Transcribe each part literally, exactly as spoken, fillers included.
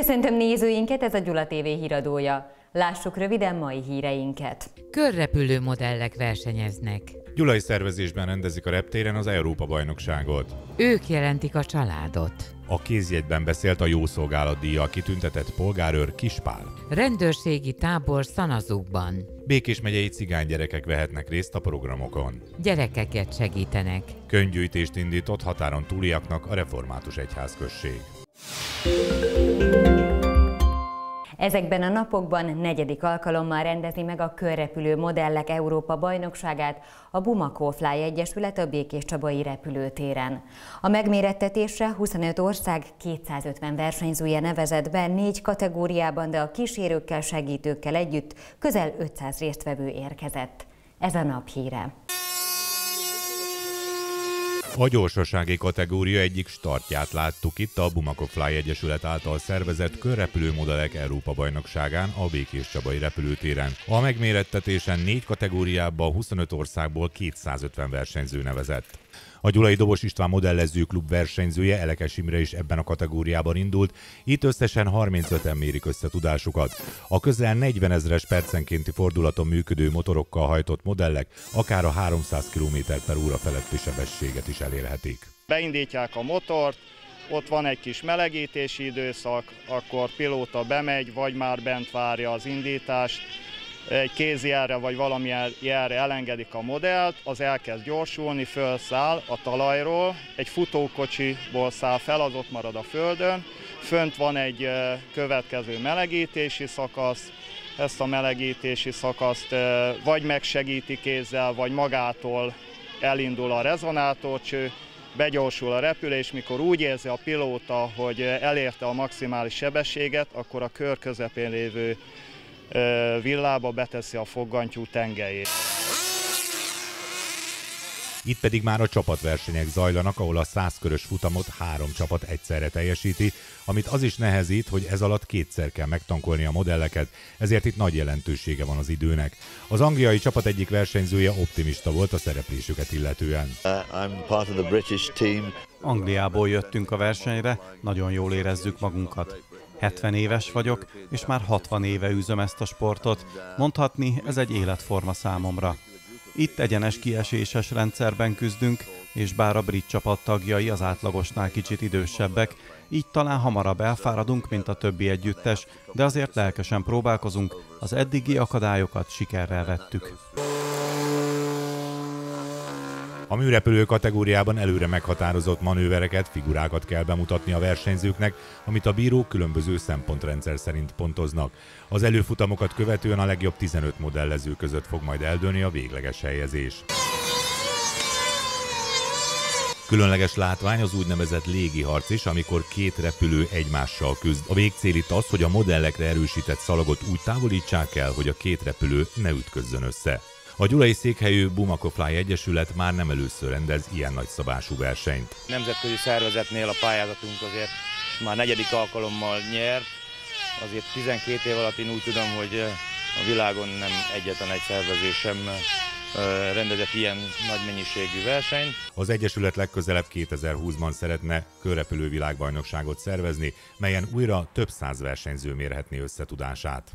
Köszöntöm nézőinket, ez a Gyula té vé híradója. Lássuk röviden mai híreinket. Körrepülő modellek versenyeznek. Gyulai szervezésben rendezik a reptéren az Európa-bajnokságot. Ők jelentik a családot. A kézjegyben beszélt a Jószolgálat-díjjal kitüntetett polgárőr Kispál. Rendőrségi tábor Szanazukban. Békés megyei cigánygyerekek vehetnek részt a programokon. Gyerekeket segítenek. Könyvgyűjtést indított határon túliaknak a református egyházközség. Ezekben a napokban negyedik alkalommal rendezi meg a körrepülő modellek Európa-bajnokságát a Bumako Fly Egyesület a Békéscsabai repülőtéren. A megmérettetésre huszonöt ország kétszázötven versenyzője nevezett be négy kategóriában, de a kísérőkkel, segítőkkel együtt közel ötszáz résztvevő érkezett. Ez a nap híre. A gyorsasági kategória egyik startját láttuk itt a Bumako Fly Egyesület által szervezett körrepülő modellek Európa-bajnokságán a Békéscsabai repülőtéren. A megmérettetésen négy kategóriában huszonöt országból kétszázötven versenyző nevezett. A Gyulai Dobos István modellező klub versenyzője, Elekes Imre is ebben a kategóriában indult, itt összesen harmincöten mérik össze tudásukat. A közel negyvenezres percenkénti fordulaton működő motorokkal hajtott modellek akár a háromszáz kilométer per óra feletti sebességet is elérhetik. Beindítják a motort, ott van egy kis melegítési időszak, akkor pilóta bemegy, vagy már bent várja az indítást, egy kézjelre vagy valamilyen jelre elengedik a modellt, az elkezd gyorsulni, fölszáll a talajról, egy futókocsiból száll fel, az ott marad a földön, fönt van egy következő melegítési szakasz, ezt a melegítési szakaszt vagy megsegíti kézzel, vagy magától elindul a rezonátorcső, begyorsul a repülés, mikor úgy érzi a pilóta, hogy elérte a maximális sebességet, akkor a kör közepén lévő villába beteszi a foggantyú tengelyét. Itt pedig már a csapatversenyek zajlanak, ahol a száz körös futamot három csapat egyszerre teljesíti, amit az is nehezít, hogy ez alatt kétszer kell megtankolni a modelleket, ezért itt nagy jelentősége van az időnek. Az angliai csapat egyik versenyzője optimista volt a szereplésüket illetően. Uh, I'm part of the British team. Angliából jöttünk a versenyre, nagyon jól érezzük magunkat. hetven éves vagyok, és már hatvan éve űzöm ezt a sportot. Mondhatni, ez egy életforma számomra. Itt egyenes kieséses rendszerben küzdünk, és bár a brit csapat tagjai az átlagosnál kicsit idősebbek, így talán hamarabb elfáradunk, mint a többi együttes, de azért lelkesen próbálkozunk, az eddigi akadályokat sikerrel vettük. A műrepülő kategóriában előre meghatározott manővereket, figurákat kell bemutatni a versenyzőknek, amit a bírók különböző szempontrendszer szerint pontoznak. Az előfutamokat követően a legjobb tizenöt modellező között fog majd eldőlni a végleges helyezés. Különleges látvány az úgynevezett légiharc is, amikor két repülő egymással küzd. A végcél itt az, hogy a modellekre erősített szalagot úgy távolítsák el, hogy a két repülő ne ütközzön össze. A gyulai székhelyű Bumako Fly Egyesület már nem először rendez ilyen nagyszabású versenyt. Nemzetközi szervezetnél a pályázatunk azért már negyedik alkalommal nyert. Azért tizenkét év alatt én úgy tudom, hogy a világon nem egyetlen egy szervező sem rendezett ilyen nagy mennyiségű versenyt. Az Egyesület legközelebb kétezer-húszban szeretne körrepülő világbajnokságot szervezni, melyen újra több száz versenyző mérhetné össze tudását.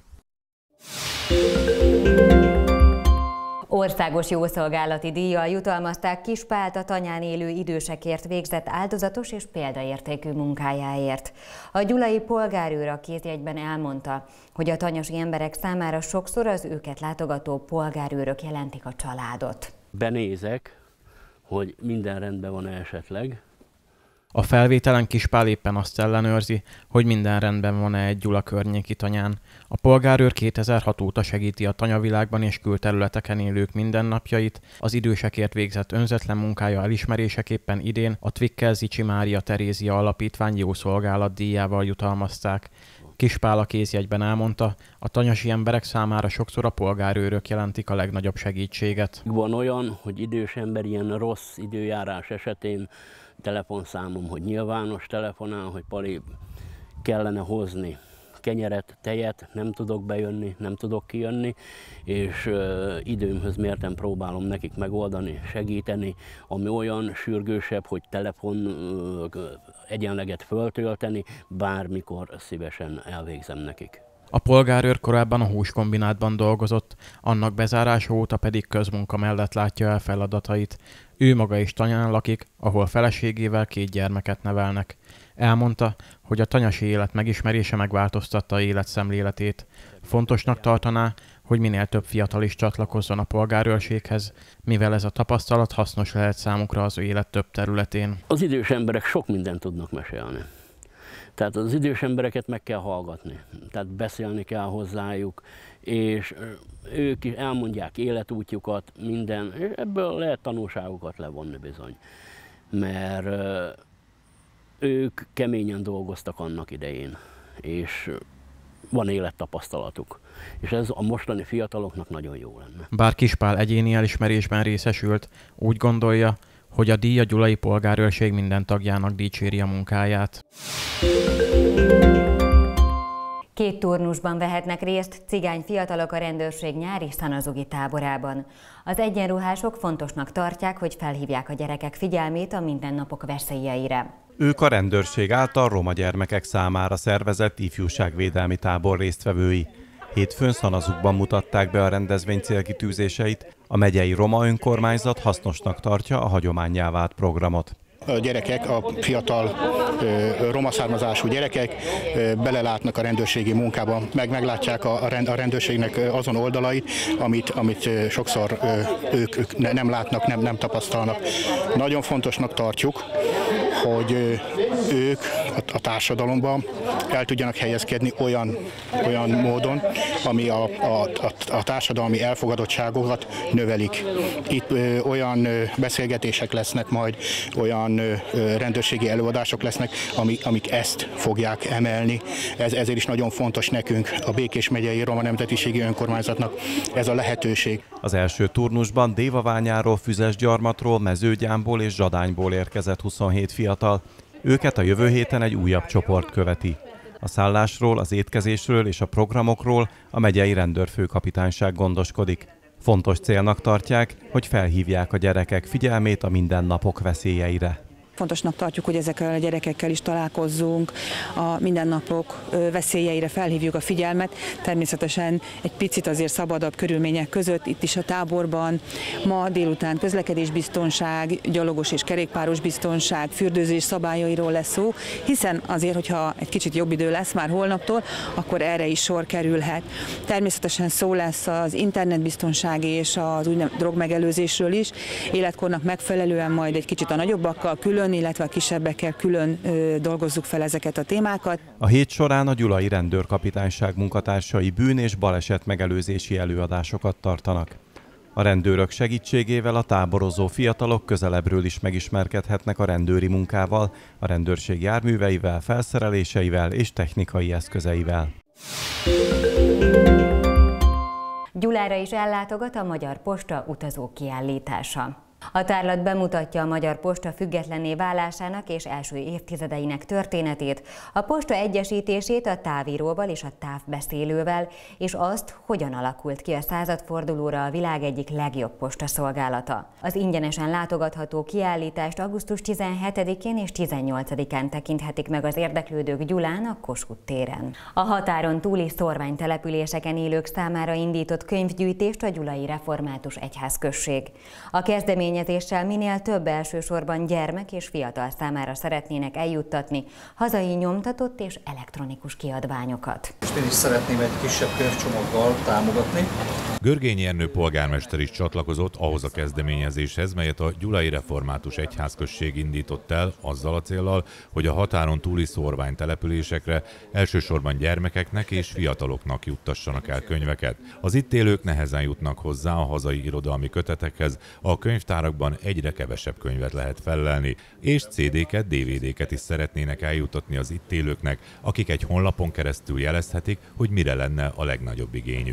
Országos jószolgálati díjjal jutalmazták Kispált a Tanyán élő idősekért végzett áldozatos és példaértékű munkájáért. A gyulai polgárőr a kézjegyben elmondta, hogy a tanyasi emberek számára sokszor az őket látogató polgárőrök jelentik a családot. Benézek, hogy minden rendben van esetleg. A felvételen Kispál éppen azt ellenőrzi, hogy minden rendben van-e egy Gyula környéki tanyán. A polgárőr kétezer-hat óta segíti a tanyavilágban és külterületeken élők mindennapjait. Az idősekért végzett önzetlen munkája elismeréseképpen idén a Twickel Zichy Mária Terézia Alapítvány jószolgálat díjával jutalmazták. Kispál a kézjegyben elmondta, a tanyasi emberek számára sokszor a polgárőrök jelentik a legnagyobb segítséget. Van olyan, hogy idős ember ilyen rossz időjárás esetén telefonszámom, hogy nyilvános telefonál, hogy Pali kellene hozni kenyeret, tejet, nem tudok bejönni, nem tudok kijönni, és ö, időmhöz mérten próbálom nekik megoldani, segíteni, ami olyan sürgősebb, hogy telefon ö, egyenleget föltölteni, bármikor szívesen elvégzem nekik. A polgárőr korábban a húskombinátban dolgozott, annak bezárása óta pedig közmunka mellett látja el feladatait. Ő maga is Tanyán lakik, ahol feleségével két gyermeket nevelnek. Elmondta, hogy a tanyasi élet megismerése megváltoztatta életszemléletét. Fontosnak tartaná, hogy minél több fiatal is csatlakozzon a polgárőrséghez, mivel ez a tapasztalat hasznos lehet számukra az élet több területén. Az idős emberek sok mindent tudnak mesélni. Tehát az idős embereket meg kell hallgatni, tehát beszélni kell hozzájuk, és ők is elmondják életútjukat, minden, és ebből lehet tanulságokat levonni bizony. Mert ők keményen dolgoztak annak idején, és van élettapasztalatuk. És ez a mostani fiataloknak nagyon jó lenne. Bár Kispál egyéni elismerésben részesült, úgy gondolja, hogy a díj a gyulai polgárőrség minden tagjának dicséri a munkáját. Két turnusban vehetnek részt cigány fiatalok a rendőrség nyári szanazugi táborában. Az egyenruhások fontosnak tartják, hogy felhívják a gyerekek figyelmét a mindennapok veszélyeire. Ők a rendőrség által roma gyermekek számára szervezett ifjúságvédelmi tábor résztvevői. Hétfőn Szanazukban mutatták be a rendezvény célkitűzéseit, a megyei roma önkormányzat hasznosnak tartja a hagyománnyá vált programot. A gyerekek, a fiatal roma származású gyerekek belelátnak a rendőrségi munkába, meg meglátják a rendőrségnek azon oldalait, amit, amit sokszor ők, ők nem látnak, nem, nem tapasztalnak. Nagyon fontosnak tartjuk, hogy ők a társadalomban el tudjanak helyezkedni olyan, olyan módon, ami a, a, a társadalmi elfogadottságokat növelik. Itt ö, olyan ö, beszélgetések lesznek majd, olyan ö, rendőrségi előadások lesznek, ami, amik ezt fogják emelni. Ez, ezért is nagyon fontos nekünk, a Békés megyei Roma Nemzetiségi Önkormányzatnak ez a lehetőség. Az első turnusban Dévaványáról, Füzesgyarmatról, Mezőgyámból és Zsadányból érkezett huszonhét fiatal. Őket a jövő héten egy újabb csoport követi. A szállásról, az étkezésről és a programokról a megyei rendőrfőkapitányság gondoskodik. Fontos célnak tartják, hogy felhívják a gyerekek figyelmét a mindennapok veszélyeire. Fontosnak tartjuk, hogy ezekkel a gyerekekkel is találkozzunk, a mindennapok veszélyeire felhívjuk a figyelmet. Természetesen egy picit azért szabadabb körülmények között, itt is a táborban. Ma délután közlekedésbiztonság, gyalogos és kerékpáros biztonság, fürdőzés szabályairól lesz szó, hiszen azért, hogyha egy kicsit jobb idő lesz már holnaptól, akkor erre is sor kerülhet. Természetesen szó lesz az internetbiztonság és az úgynevezett drogmegelőzésről is, életkornak megfelelően majd egy kicsit a nagyobbakkal külön, illetve a kisebbekkel külön ö, dolgozzuk fel ezeket a témákat. A hét során a gyulai rendőrkapitányság munkatársai bűn- és baleset megelőzési előadásokat tartanak. A rendőrök segítségével a táborozó fiatalok közelebbről is megismerkedhetnek a rendőri munkával, a rendőrség járműveivel, felszereléseivel és technikai eszközeivel. Gyulára is ellátogat a Magyar Posta utazó kiállítása. A tárlat bemutatja a Magyar Posta függetlenné válásának és első évtizedeinek történetét, a posta egyesítését a távíróval és a távbeszélővel, és azt, hogyan alakult ki a századfordulóra a világ egyik legjobb postaszolgálata. Az ingyenesen látogatható kiállítást augusztus tizenhetedikén és tizennyolcadikán tekinthetik meg az érdeklődők Gyulán, a Kossuth téren. A határon túli szórványtelepüléseken élők számára indított könyvgyűjtést a Gyulai Református Egyházközség. A kezdemény minél több elsősorban gyermek és fiatal számára szeretnének eljuttatni hazai nyomtatott és elektronikus kiadványokat. Én is szeretném egy kisebb könyvcsomaggal támogatni. Görgényi Ernő polgármester is csatlakozott ahhoz a kezdeményezéshez, melyet a Gyulai Református Egyházközség indított el azzal a céllal, hogy a határon túli szórványtelepülésekre elsősorban gyermekeknek és fiataloknak juttassanak el könyveket. Az itt élők nehezen jutnak hozzá a hazai irodalmi kötetekhez, a könyvtárakban egyre kevesebb könyvet lehet fellelni, és cé dé-ket, dé vé dé-ket is szeretnének eljuttatni az itt élőknek, akik egy honlapon keresztül jelezhetik, hogy mire lenne a legnagyobb igényük.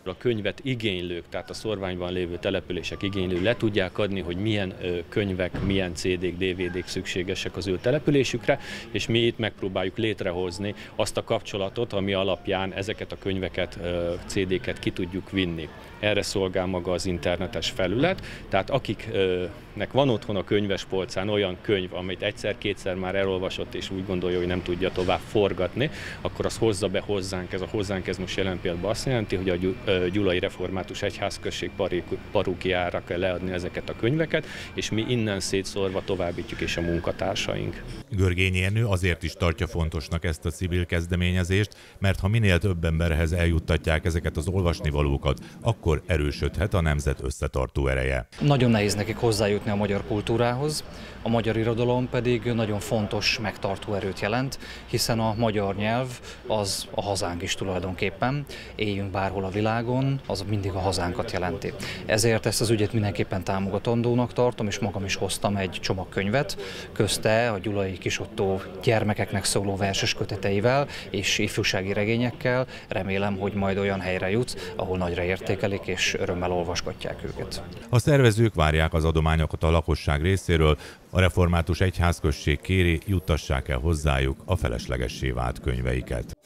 a könyvet igénylők, tehát a szórványban lévő települések igénylő le tudják adni, hogy milyen könyvek, milyen cé dé-k, dé vé dé-k szükségesek az ő településükre, és mi itt megpróbáljuk létrehozni azt a kapcsolatot, ami alapján ezeket a könyveket, cé dé-ket ki tudjuk vinni. Erre szolgál maga az internetes felület, tehát akiknek van otthon a könyvespolcán olyan könyv, amit egyszer-kétszer már elolvasott és úgy gondolja, hogy nem tudja tovább forgatni, akkor az hozza be hozzánk. Ez a hozzánk ez most jelen pillanatban azt jelenti, hogy a Gyulai Református Egyházközség parókiára kell leadni ezeket a könyveket, és mi innen szétszórva továbbítjuk és a munkatársaink. Görgényi Ernő azért is tartja fontosnak ezt a civil kezdeményezést, mert ha minél több emberhez eljuttatják ezeket az olvasnivalókat, akkor erősödhet a nemzet összetartó ereje. Nagyon nehéz nekik hozzájutni a magyar kultúrához, a magyar irodalom pedig nagyon fontos megtartó erőt jelent, hiszen a magyar nyelv az a hazánk is tulajdonképpen. Éljünk bárhol a világon, az mindig a hazánkat jelenti. Ezért ezt az ügyet mindenképpen támogatandónak tartom, és magam is hoztam egy csomag könyvet, közte a Gyulai Kis Ottó gyermekeknek szóló verses köteteivel és ifjúsági regényekkel. Remélem, hogy majd olyan helyre jut, ahol nagyra értékelik és örömmel olvasgatják őket. A szervezők várják az adományokat a lakosság részéről, a Református Egyházközség kéri, juttassák el hozzájuk a feleslegessé vált könyveiket.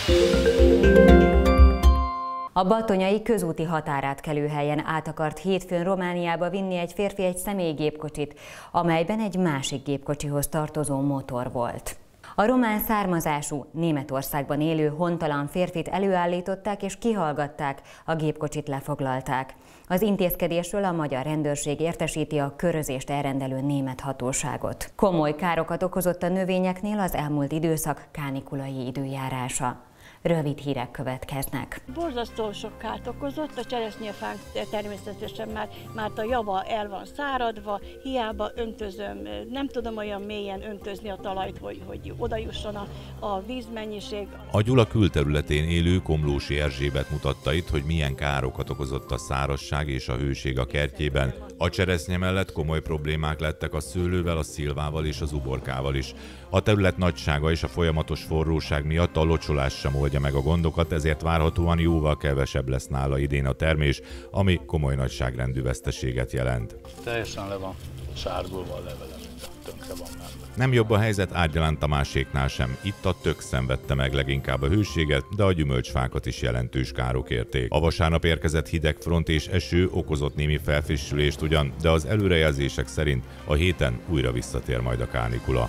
A batonyai közúti határátkelőhelyen át akart hétfőn Romániába vinni egy férfi egy személygépkocsit, amelyben egy másik gépkocsihoz tartozó motor volt. A román származású, Németországban élő hontalan férfit előállították és kihallgatták, a gépkocsit lefoglalták. Az intézkedésről a magyar rendőrség értesíti a körözést elrendelő német hatóságot. Komoly károkat okozott a növényeknél az elmúlt időszak kánikulai időjárása. Rövid hírek következnek. Borzasztó sok kárt okozott, a cseresznyefánk természetesen már, már a java el van száradva, hiába öntözöm, nem tudom olyan mélyen öntözni a talajt, hogy, hogy oda jusson a, a vízmennyiség. A Gyula külterületén élő Komlósi Erzsébet mutatta itt, hogy milyen károkat okozott a szárazság és a hőség a kertjében. A cseresznye mellett komoly problémák lettek a szőlővel, a szilvával és az uborkával is. A terület nagysága és a folyamatos forróság miatt a locsolás sem oldja meg a gondokat, ezért várhatóan jóval kevesebb lesz nála idén a termés, ami komoly nagyságrendű veszteséget jelent. Teljesen le van sárgulva a levele, tönkre van már. Nem jobb a helyzet Árgyalán Tamáséknál sem. Itt a tök szenvedte meg leginkább a hőséget, de a gyümölcsfákat is jelentős károk érték. A vasárnap érkezett hideg front és eső okozott némi felfrissülést ugyan, de az előrejelzések szerint a héten újra visszatér majd a kánikula.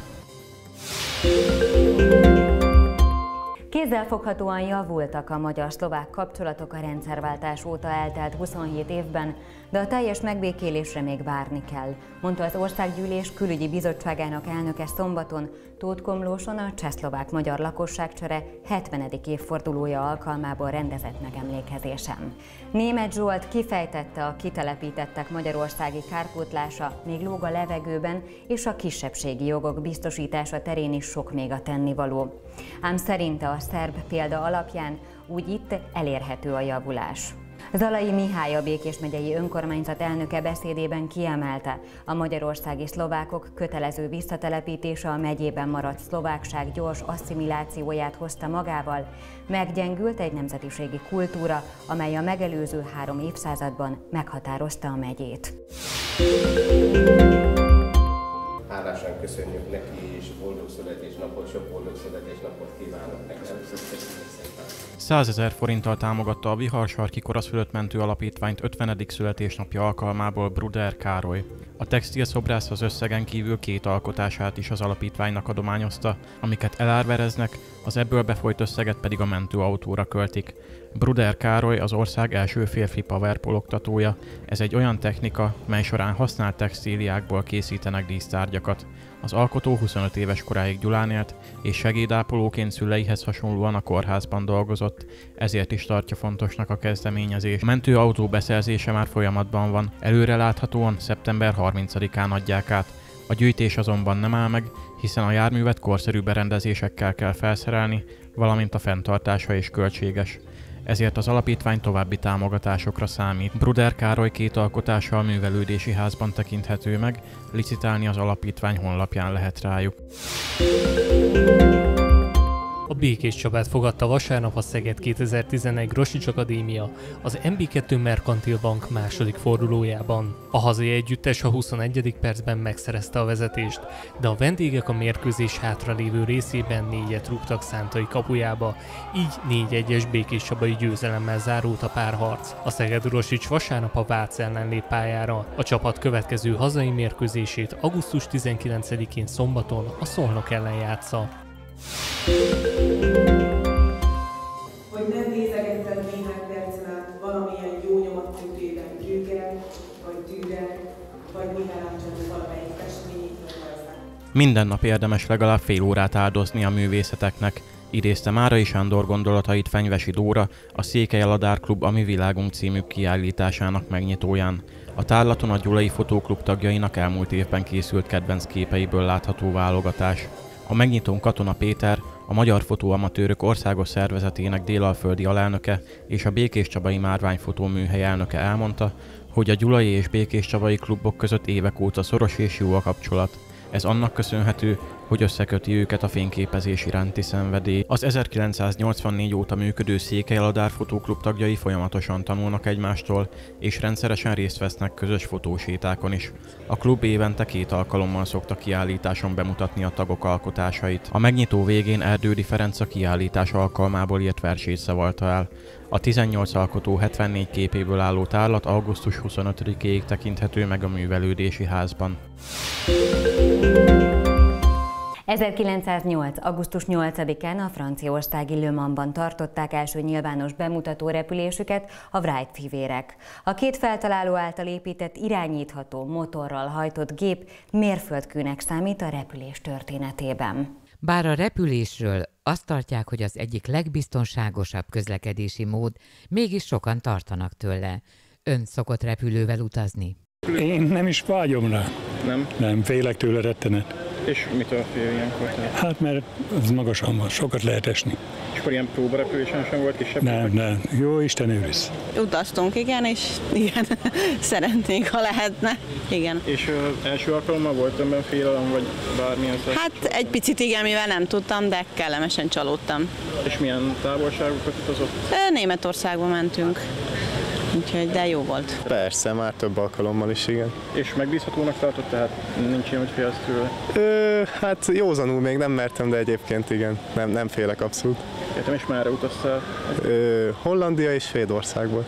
Kézzelfoghatóan javultak a magyar-szlovák kapcsolatok a rendszerváltás óta eltelt huszonhét évben, de a teljes megbékélésre még várni kell, mondta az Országgyűlés Külügyi Bizottságának elnöke szombaton, Tóth Komlóson a csehszlovák-magyar lakosságcsere hetvenedik évfordulója alkalmából rendezett megemlékezésen. Németh Zsolt kifejtette, a kitelepítettek magyarországi kárpótlása még lóg a levegőben, és a kisebbségi jogok biztosítása terén is sok még a tennivaló. Ám szerinte a szerb példa alapján úgy itt elérhető a javulás. Zalai Mihály, a Békés megyei önkormányzat elnöke beszédében kiemelte, a magyarországi szlovákok kötelező visszatelepítése a megyében maradt szlovákság gyors asszimilációját hozta magával, meggyengült egy nemzetiségi kultúra, amely a megelőző három évszázadban meghatározta a megyét. Hálásan köszönjük neki, és boldog születésnapot, sok boldog születésnapot kívánok neki. százezer forinttal támogatta a Viharsarki Koraszülött Mentő Alapítványt ötvenedik születésnapja alkalmából Bruder Károly. A textilszobrász az összegen kívül két alkotását is az alapítványnak adományozta, amiket elárvereznek, az ebből befolyt összeget pedig a mentőautóra költik. Bruder Károly az ország első férfi powerpole oktatója. Ez egy olyan technika, mely során használt textíliákból készítenek dísztárgyakat. Az alkotó huszonöt éves koráig Gyulán élt, és segédápolóként szüleihez hasonlóan a kórházban dolgozott, ezért is tartja fontosnak a kezdeményezést. A mentőautó beszerzése már folyamatban van, előreláthatóan szeptember harmincadikán adják át. A gyűjtés azonban nem áll meg, hiszen a járművet korszerű berendezésekkel kell felszerelni, valamint a fenntartása is költséges. Ezért az alapítvány további támogatásokra számít. Bruder Károly két alkotása a művelődési házban tekinthető meg, licitálni az alapítvány honlapján lehet rájuk. A Békés Csabát fogadta vasárnap a Szeged kétezer-tizenegy Grosics Akadémia az em bé kettő Merkantil Bank második fordulójában. A hazai együttes a huszonegyedik percben megszerezte a vezetést, de a vendégek a mérkőzés hátralévő részében négyet rúgtak Szántai kapujába, így négy egyes békéscsabai győzelemmel zárult a párharc. A Szeged Grosics vasárnap a Vác ellen lép pályára. A csapat következő hazai mérkőzését augusztus tizenkilencedikén szombaton a Szolnok ellen játsza. Hogy nem nézegetted néhány percen át valamilyen jó nyomattűtében Krüger, vagy Tüger, vagy Michelangelo valamelyik festményét vagy rajzát. Minden nap érdemes legalább fél órát áldozni a művészeteknek, idézte Márai Sándor gondolatait Fenyvesi Dóra, a Székely Aladár Klub A Mi Világunk című kiállításának megnyitóján. A tárlaton a Gyulai Fotóklub tagjainak elmúlt évben készült kedvenc képeiből látható válogatás. A megnyitón Katona Péter, a Magyar Fotóamatőrök Országos Szervezetének délalföldi alelnöke és a Békéscsabai Márványfotó Műhely elnöke elmondta, hogy a gyulai és békéscsabai klubok között évek óta szoros és jó a kapcsolat. Ez annak köszönhető, hogy összeköti őket a fényképezés iránti szenvedély. Az ezerkilencszáznyolcvannégy óta működő Székely Aladár Fotóklub tagjai folyamatosan tanulnak egymástól, és rendszeresen részt vesznek közös fotósétákon is. A klub évente két alkalommal szokta kiállításon bemutatni a tagok alkotásait. A megnyitó végén Erdődy Ferenc a kiállítás alkalmából írt versét szavalta el. A tizennyolc alkotó hetvennégy képéből álló tárlat augusztus huszonötödikéig tekinthető meg a Művelődési Házban. ezerkilencszáznyolc. augusztus nyolcadikán a franciaországi Le Mansban tartották első nyilvános bemutató repülésüket a Wright fivérek. A két feltaláló által épített irányítható, motorral hajtott gép mérföldkőnek számít a repülés történetében. Bár a repülésről azt tartják, hogy az egyik legbiztonságosabb közlekedési mód, mégis sokan tartanak tőle. Ön szokott repülővel utazni? Én nem is vágyom rá. Nem? Nem, félek tőle rettenet. És mitől fél ilyenkor? Hát mert az magasan van, sokat lehet esni. És akkor ilyen próbarepülésen sem volt kisebb? Nem, nem. Jó Isten őriz. Utaztunk, igen, és igen, szeretnénk, ha lehetne. Igen. És az első alkalommal volt önben félelem, vagy bármilyen szerint? Hát egy picit igen, mivel nem tudtam, de kellemesen csalódtam. És milyen távolságokat utazott? Németországba mentünk. Úgyhogy, de jó volt. Persze, már több alkalommal is, igen. És megbízhatónak tartott, tehát nincs ilyen, hogy félsz tőle? Ö, hát józanul még nem mertem, de egyébként igen, nem, nem félek abszolút. Értem, és merre utaztál? Ö, Hollandia és Svédországból.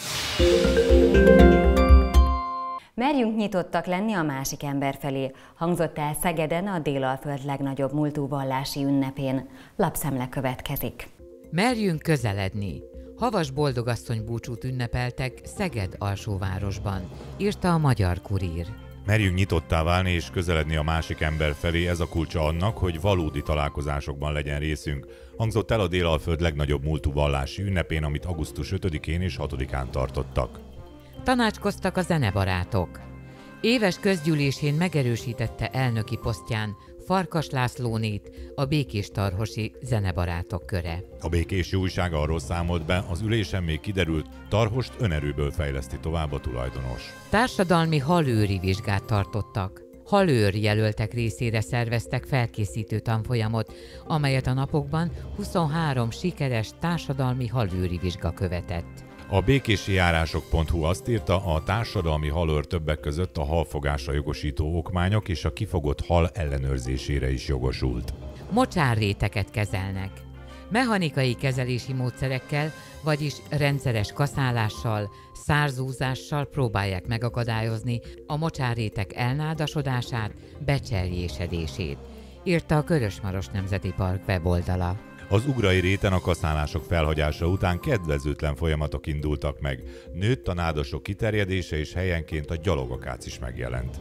Merjünk nyitottak lenni a másik ember felé, hangzott el Szegeden a Délalföld legnagyobb múltú vallási ünnepén. Lapszemle következik. Merjünk közeledni. Havas boldogasszony búcsút ünnepeltek Szeged alsóvárosban, írta a Magyar Kurír. Merjünk nyitottá válni és közeledni a másik ember felé, ez a kulcsa annak, hogy valódi találkozásokban legyen részünk, hangzott el a Délalföld legnagyobb múltú vallási ünnepén, amit augusztus ötödikén és hatodikán tartottak. Tanácskoztak a zenebarátok. Éves közgyűlésén megerősítette elnöki posztján Farkas Lászlónét, a Békés-Tarhosi zenebarátok köre. A Békési Újság arról számolt be, az ülésen még kiderült, Tarhost önerőből fejleszti tovább a tulajdonos. Társadalmi halőri vizsgát tartottak. Halőr jelöltek részére szerveztek felkészítő tanfolyamot, amelyet a napokban huszonhárom sikeres társadalmi halőri vizsga követett. A békési járások pont hu azt írta, a társadalmi halőr többek között a halfogásra jogosító okmányok és a kifogott hal ellenőrzésére is jogosult. Mocsárréteket kezelnek. Mechanikai kezelési módszerekkel, vagyis rendszeres kaszálással, szárzúzással próbálják megakadályozni a mocsárrétek elnádasodását, becserjésedését, írta a Körösmaros Nemzeti Park weboldala. Az ugrai réten a kaszálások felhagyása után kedvezőtlen folyamatok indultak meg. Nőtt a nádasok kiterjedése, és helyenként a gyalogakác is megjelent.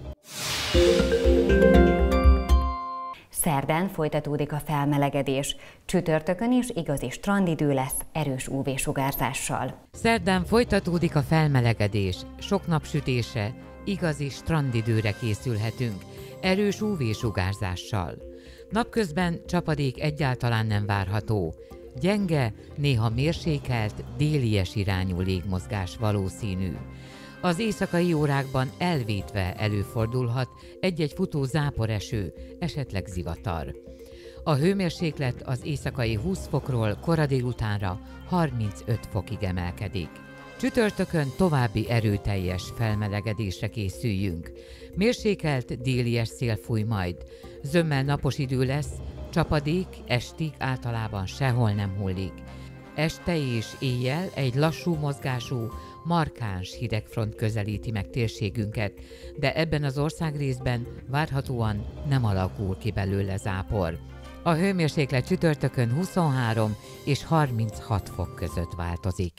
Szerdán folytatódik a felmelegedés. Csütörtökön is igazi strandidő lesz erős ú vé-sugárzással. Szerdán folytatódik a felmelegedés. Sok napsütése, igazi strandidőre készülhetünk, erős ú vé-sugárzással. Napközben csapadék egyáltalán nem várható. Gyenge, néha mérsékelt, délies irányú légmozgás valószínű. Az éjszakai órákban elvétve előfordulhat egy-egy futó záporeső, esetleg zivatar. A hőmérséklet az éjszakai húsz fokról kora délutánra harmincöt fokig emelkedik. Csütörtökön további erőteljes felmelegedésre készüljünk. Mérsékelt délies szél fúj majd. Zömmel napos idő lesz, csapadék estig általában sehol nem hullik. Este és éjjel egy lassú mozgású, markáns hidegfront közelíti meg térségünket, de ebben az országrészben várhatóan nem alakul ki belőle zápor. A hőmérséklet csütörtökön huszonhárom és harminchat fok között változik.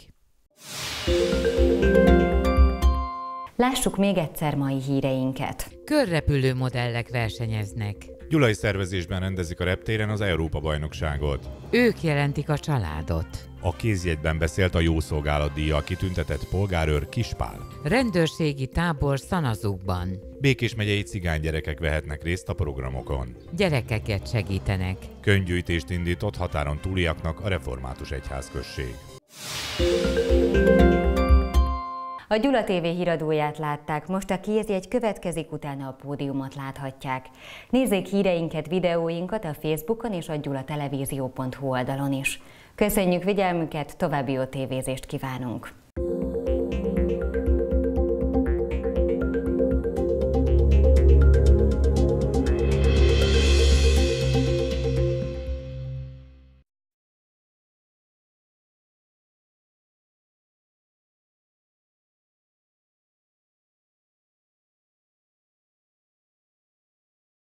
Lássuk még egyszer mai híreinket. Körrepülő modellek versenyeznek. Gyulai szervezésben rendezik a reptéren az Európa-bajnokságot. Ők jelentik a családot. A kézjegyben beszélt a jószolgálatdíjjal kitüntetett polgárőr Kispál. Rendőrségi tábor Szanazukban. Békés megyei cigánygyerekek vehetnek részt a programokon. Gyerekeket segítenek. Könyvgyűjtést indított határon túliaknak a református egyházközség. A Gyula té vé híradóját látták, most a kézjegy következik, utána a pódiumot láthatják. Nézzék híreinket, videóinkat a Facebookon és a gyulatelevízió pont hu oldalon is. Köszönjük figyelmüket, további jó tévézést kívánunk!